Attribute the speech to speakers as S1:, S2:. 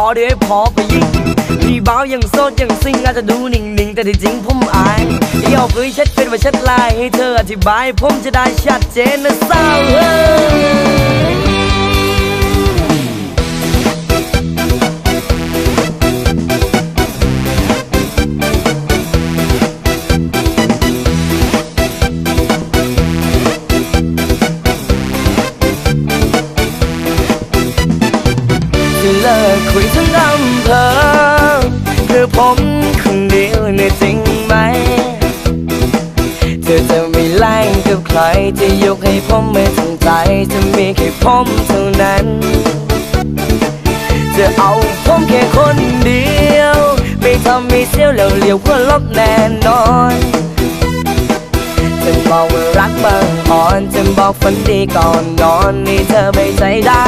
S1: เดี๋ยวให้พอไปยิงพี่เบายังโซดยังซิงอาจจะดูนิ่งๆแต่ที่จริงผมอายที่เอาปืนเช็ดเป็นว่าเช็ดลายให้เธออธิบายผมจะได้ชัดเจนนะสาวเฮ้ยเลิกคุยทั้งอำเภอเพื่อผมคนเดียวเนี่ยจริงไหมเธอจะไม่แล่งกับใครจะยกให้ผมไม่ทั้งใจจะมีแค่ผมเท่านั้นจะเอาผมแค่คนเดียวไม่ทำให้เสียวแล้วเหลียวก็ลบแน่นอนจะบอกว่ารักบางอ่อนจะบอกฝันดีก่อนนอนนี่เธอไม่ใจได้